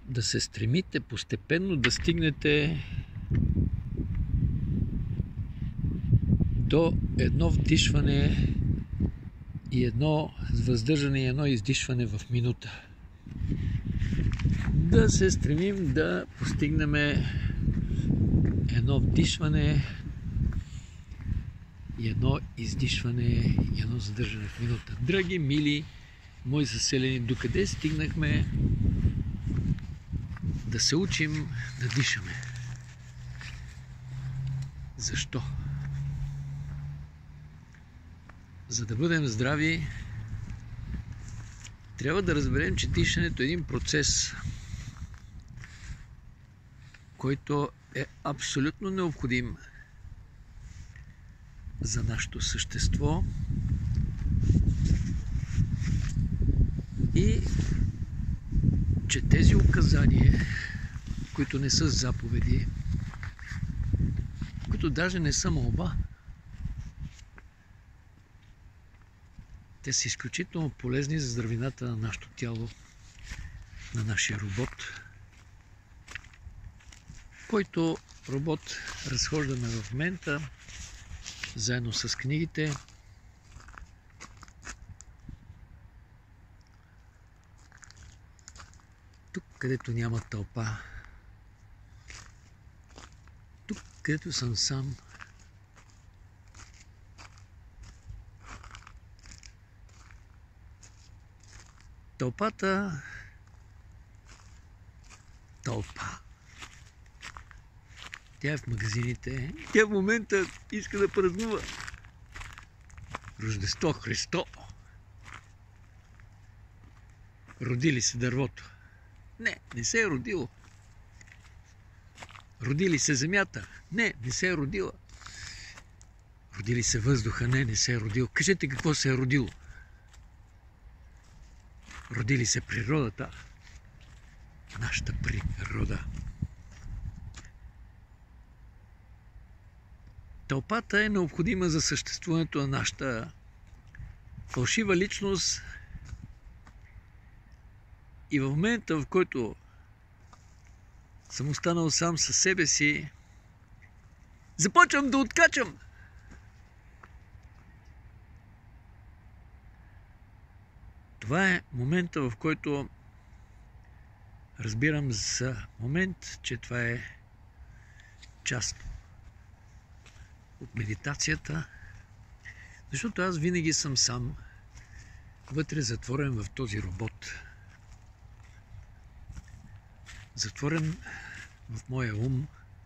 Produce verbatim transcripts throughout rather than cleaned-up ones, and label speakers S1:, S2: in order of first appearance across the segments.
S1: да се стремите постепенно да стигнете до едно вдишване и едно въздържане и едно издишване в минута. Да се стремим да постигнем едно вдишване и едно издишване и едно задържане в минута. Драги, мили мои заселени, докъде стигнахме да се учим да дишаме? Защо? За да бъдем здрави, трябва да разберем, че дишането е един процес, който е абсолютно необходим за нашето същество и че тези указания, които не са заповеди, които даже не са молба, те са изключително полезни за здравината на нашето тяло, на нашия робот, който робот разхождаме в момента, заедно с книгите. Тук, където няма тълпа, тук, където съм сам, тълпата, тълпа. Тя е в магазините. Тя в момента иска да празнува Рождество Христо. Роди ли се дървото? Не, не се е родило. Роди ли се земята? Не, не се е родила. Роди ли се въздуха? Не, не се е родил. Кажете какво се е родило. Роди ли се природата? Нашата природа. Тълпата е необходима за съществуването на нашата фалшива личност и в момента, в който съм останал сам със себе си, започвам да откачам. Това е момента, в който разбирам за момент, че това е част от медитацията, защото аз винаги съм сам, вътре затворен в този робот. Затворен в моя ум,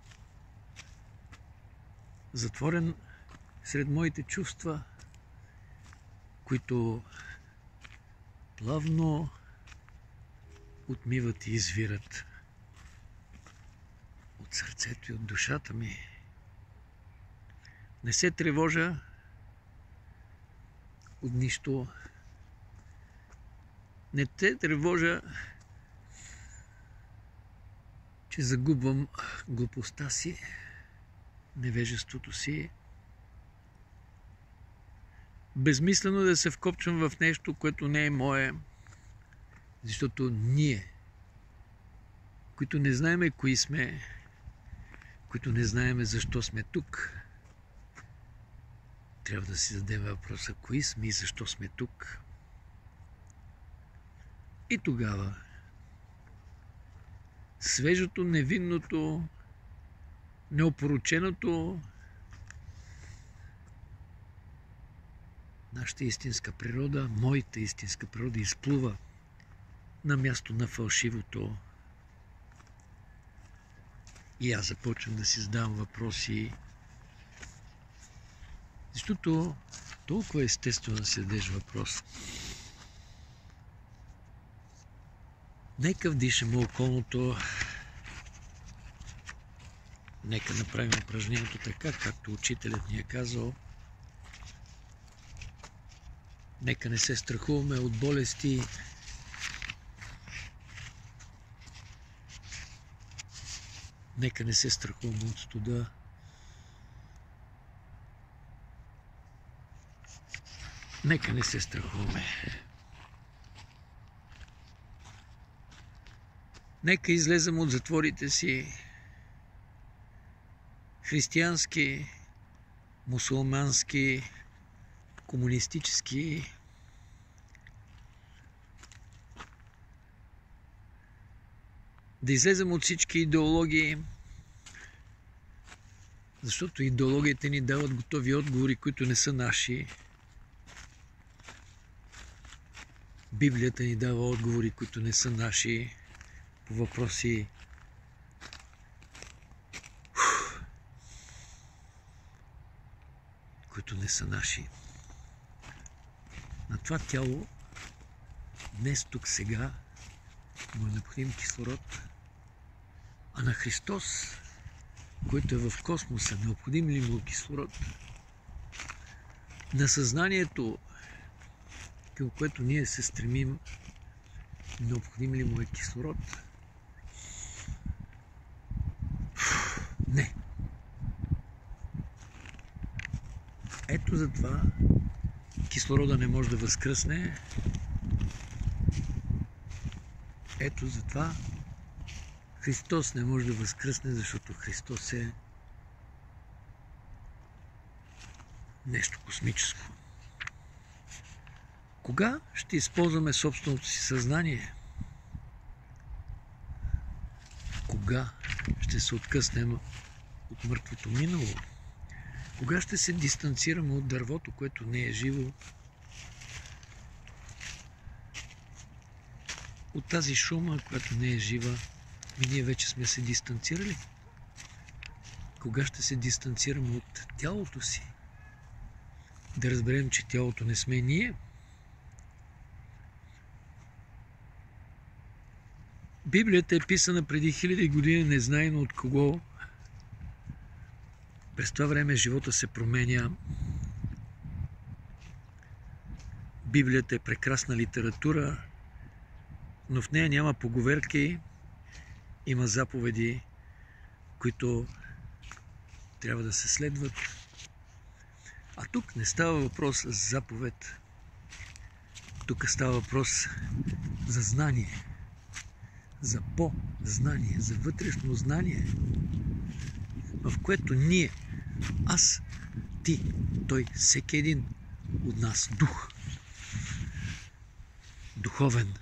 S1: затворен сред моите чувства, които плавно отмиват и извират от сърцето и от душата ми. Не се тревожа от нищо. Не те тревожа, че загубвам глупостта си, невежеството си. Безмислено да се вкопчвам в нещо, което не е мое, защото ние, които не знаеме кои сме, които не знаеме защо сме тук, трябва да си зададем въпроса кои сме и защо сме тук. И тогава свежото, невинното, неопороченото, нашата истинска природа, моята истинска природа изплува на място на фалшивото. И аз започвам да си задавам въпроси, защото толкова естествено да си дадеш въпрос. Нека вдишаме околното, нека направим упражнението така, както учителят ни е казал. Нека не се страхуваме от болести. Нека не се страхуваме от студа. Нека не се страхуваме. Нека излезем от затворите си, християнски, мусулмански, комунистически, да излезем от всички идеологии, защото идеологиите ни дават готови отговори, които не са наши. Библията ни дава отговори, които не са наши по въпроси, които не са наши. На това тяло днес, тук, сега му е необходим кислород, а на Христос, който е в космоса, необходим ли му кислород? На съзнанието, към което ние се стремим, необходим ли му е кислород? Не. Ето затова кислорода не може да възкръсне. Ето затова Христос не може да възкръсне, защото Христос е нещо космическо. Кога ще използваме собственото си съзнание? Кога ще се откъснем от мъртвото минало? Кога ще се дистанцираме от дървото, което не е живо? От тази шума, която не е жива, и ние вече сме се дистанцирали. Кога ще се дистанцираме от тялото си? Да разберем, че тялото не сме ние. Библията е писана преди хиляди години, незнайно от кого. През това време живота се променя. Библията е прекрасна литература, но в нея няма поговорки, има заповеди, които трябва да се следват. А тук не става въпрос за заповед. Тук става въпрос за знание, за по-знание, за вътрешно знание, в което ние, аз, ти, той, всеки един от нас, дух, духовен,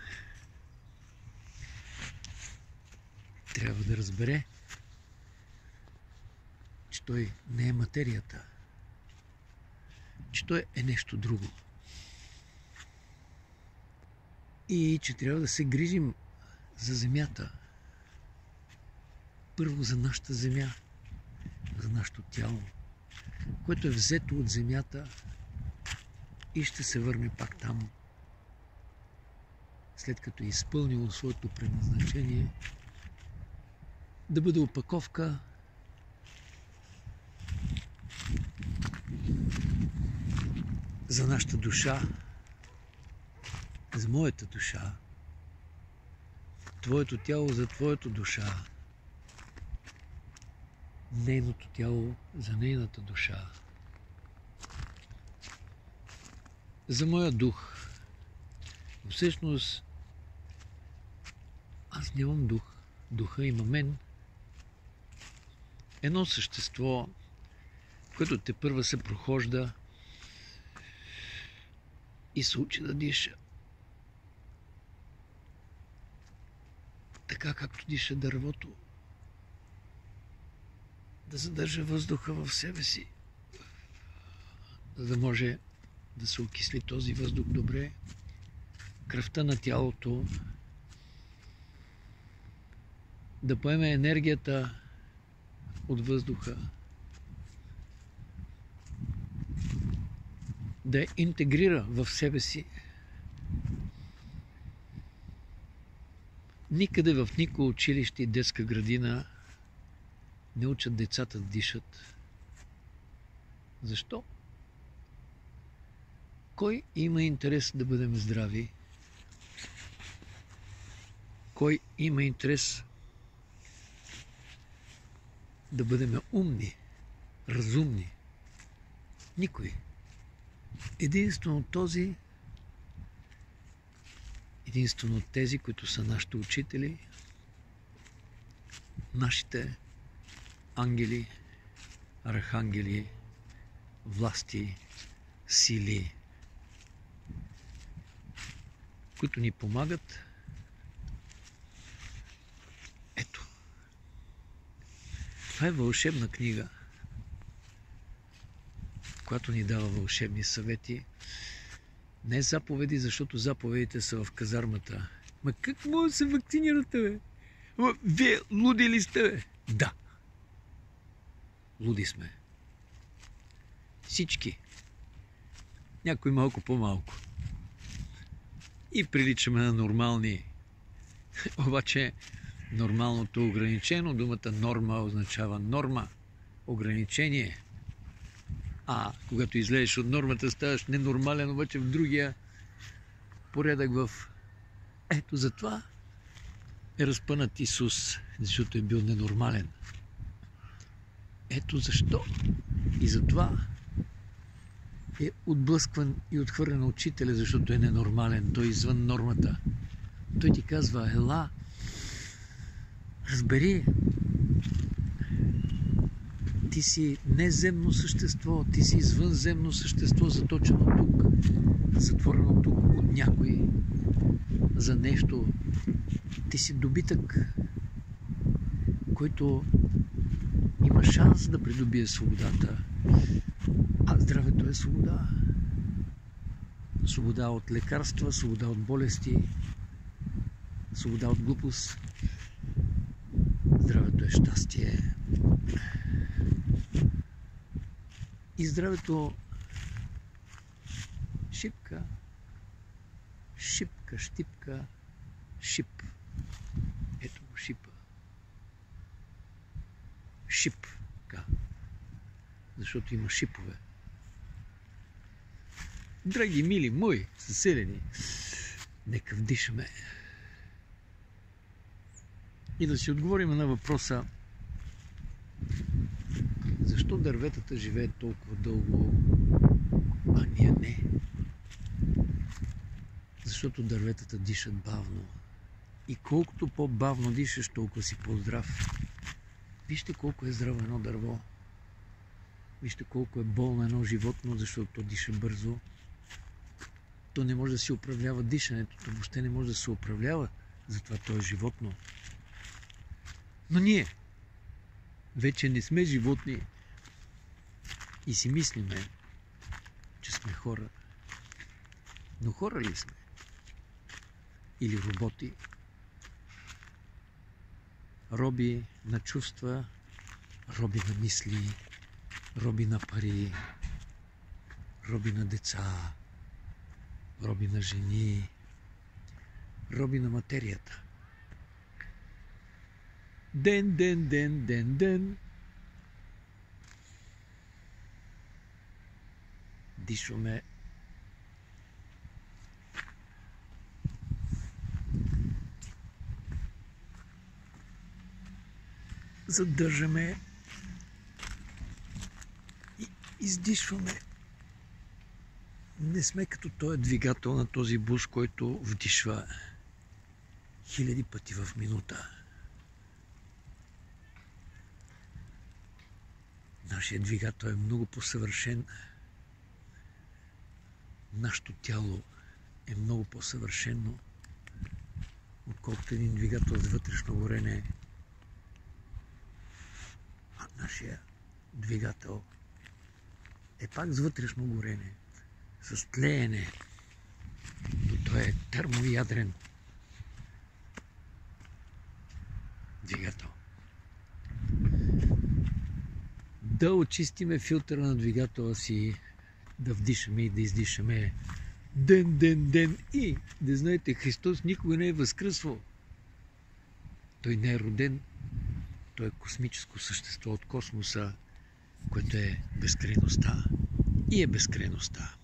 S1: трябва да разбере, че той не е материята, че той е нещо друго. И че трябва да се грижим за земята. Първо за нашата земя, за нашето тяло, което е взето от земята и ще се върне пак там, след като е изпълнило своето предназначение, да бъде опаковка за нашата душа, за моята душа, твоето тяло за твоята душа, нейното тяло за нейната душа, за моя дух. Всъщност, аз нямам дух. Духа има мен. Едно същество, което те първа се прохожда и се учи да диша. Така както диша дървото. Да задържа въздуха в себе си, за да може да се окисли този въздух добре. Кръвта на тялото да поеме енергията от въздуха, да я интегрира в себе си. Никъде в никое училище и детска градина не учат децата да дишат. Защо? Кой има интерес да бъдем здрави? Кой има интерес да бъдем умни, разумни? Никой. Единствено този, единствено тези, които са нашите учители, нашите ангели, архангели, власти, сили, които ни помагат. Ето. Това е вълшебна книга, която ни дава вълшебни съвети. Не заповеди, защото заповедите са в казармата. Ма как може да се вакцинирате, бе? Ма вие луди ли сте, бе? Да. Луди сме. Всички. Някой малко по-малко. И приличаме на нормални. Обаче нормалното е ограничено. Думата норма означава норма. Ограничение. А когато излезеш от нормата, ставаш ненормален, обаче в другия порядък в... Ето затова е разпънат Исус, защото е бил ненормален. Ето защо. И затова е отблъскван и отхвърлен от учителя, защото е ненормален. Той е извън нормата. Той ти казва, ела, разбери, ти си неземно същество, ти си извънземно същество, заточено тук, затворено тук от някой за нещо. Ти си добитък, който има шанс да придобие свободата. А здравето е свобода. Свобода от лекарства, свобода от болести, свобода от глупост. Здравето е щастие. И здравето шипка, шипка, щипка, шип. Ето го шипа. Шипка. Защото има шипове. Драги, мили мои съселени, нека вдишаме. И да си отговорим на въпроса: защо дърветата живеят толкова дълго, а ние не? Защото дърветата дишат бавно. И колкото по-бавно дишаш, толкова си по-здрав. Вижте колко е здраво едно дърво. Вижте колко е болно едно животно, защото то диша бързо. То не може да си управлява дишането, то въобще не може да се управлява, затова то е животно. Но ние вече не сме животни и си мислиме, че сме хора. Но хора ли сме? Или роботи? Роби на чувства, роби на мисли, роби на пари, роби на деца, роби на жени, роби на материята. Ден, ден, ден, ден, ден. Дишваме. Задържаме и издишваме. Не сме като този двигател на този бус, който вдишва хиляди пъти в минута. Нашият двигател е много по-съвършен. Нашето тяло е много по-съвършено, отколкото един двигател с вътрешно горене. А нашия двигател е пак с вътрешно горене, с тлеене, но той е термоядрен двигател. Да очистиме филтъра на двигателя си, да вдишаме и да издишаме ден, ден, ден. И да знаете, Христос никога не е възкръсвал. Той не е роден. Той е космическо същество от космоса, което е безкрайността и е безкрайността.